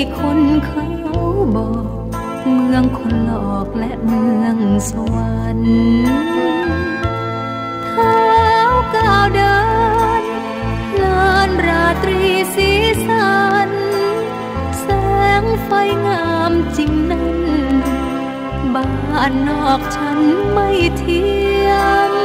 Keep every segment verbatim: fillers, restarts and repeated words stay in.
คนเขาบอกเมืองคนหลอกและเมืองสวรรค์เท้าก้าวเดินลานราตรีสีสันแสงไฟงามจริงนั้นบ้านนอกฉันไม่เทียม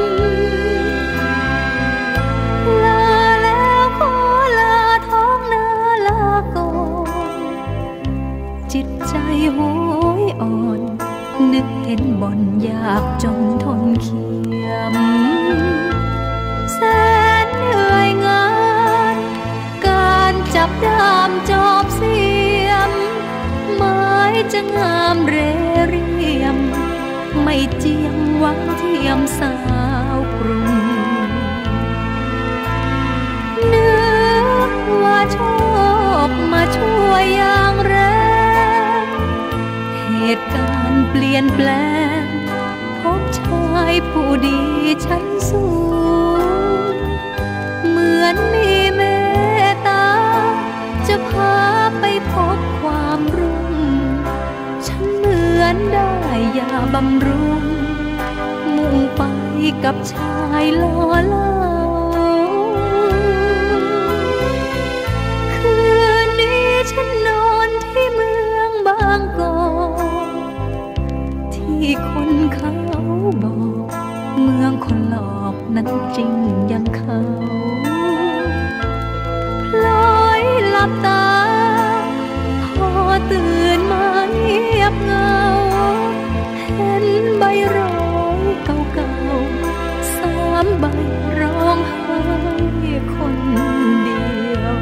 ลาแล้วขอลาท้องนาลาก่อนจิตใจโหยอ่อนนึกเห็นบ่อนยากจนทนเขียมแสนเหนื่อยงานการจับด้ามจอบเสียมไม้จะงามเรเรียมไม่เจียมหวังเทียมสาวกรุงนึกว่าโชคมาช่วยอย่างแรงเหตุการณ์เปลี่ยนแปลงพบชายผู้ดีชั้นสูงเหมือนมีเมตตาจะพาไปพบความรุ่งฉันเหมือนได้ยาบำรุงมุ่งไปกับชายหล่อเหลาคืนนี้ฉันนอนที่เมืองบางกอกที่คนเขาบอกเมืองคนหลอกนั้นจริงอย่างเขาพลอยหลับตาพอตื่นมาเงียบเหงาเห็นใบร้อยเก่าๆสามใบร้องไห้คนเดียว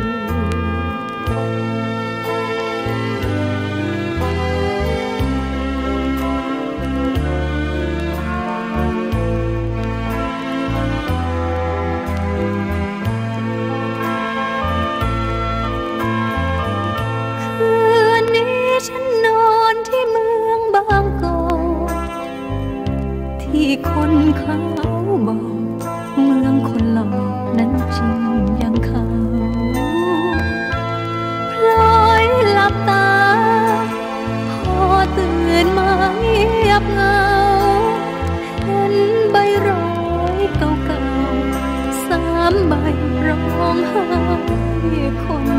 ฉันนอนที่เมืองบางกอกที่คนเขาบอกเมืองคนหลอกนั้นจริงอย่างเขาพลอยหลับตาพอตื่นมาเงียบเหงาเห็นใบร้อยเก่าๆสามใบร้องไห้คน